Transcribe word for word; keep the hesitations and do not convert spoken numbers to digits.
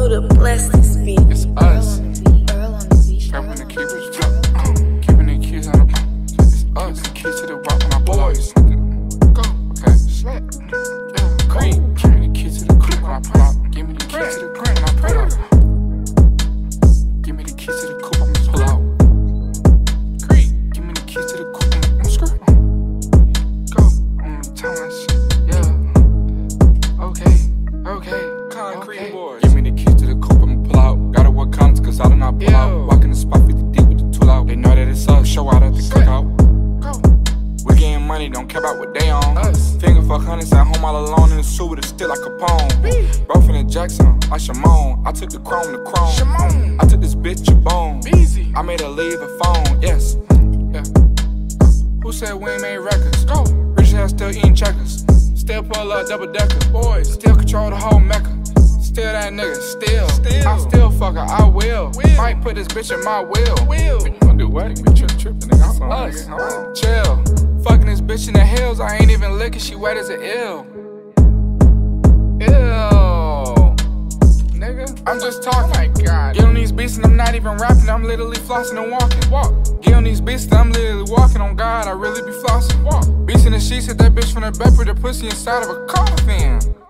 Buddah bless this beat. It's us. Earl on the beat. Strappin the keepers, uh, keeping the keys on the. It's us. The keys to the rock with my boys. Go, okay. Slatt. Yeah, Crete. Give me the keys to the coupe when I pull out. Give me the keys to the Crete when I pull out. Give me the keys to the coupe, I'ma pull out. Crete. Give me the keys to the coupe, I'm Skrrt. Go. I'm telling that shit. Yeah. Okay. Okay. Concrete okay. Boys. Give me the keys to the coupe, I'ma pull out. Gotta work counts, cause I do not pull Yo. out. Walk in the spot fifty deep with the tool out. They know that it's us. Show out at the cookout. We getting money, don't care about what they on. Us. Finger fuck hunnids at home all alone in the suit with a still like Capone. Bro from the Jackson, I Shimon. I took the chrome to chrome. Shimon. I took this bitch a bone. Easy. I made her leave her phone. Yes. Yeah. Who said we ain't made records? Go. Rich ass still eating checkers. Still pull up double decker. Boys. Still control the whole mecca. Still that nigga. Still. Still. I still fuck her. I will. will. Might put this bitch in my will. Will. You gonna do what? We trip tripping. Nigga. I'm us. Nigga. Chill. Fucking this bitch in the hills, I ain't even licking, she wet as an ill. Ew. Nigga, I'm just talking. Oh my God. Get on these beats and I'm not even rapping, I'm literally flossing and walking. Walk. Get on these beats and I'm literally walking, on God, I really be flossing. Walk. Beats in the sheets, hit that bitch from the bed, put the pussy inside of a coffin.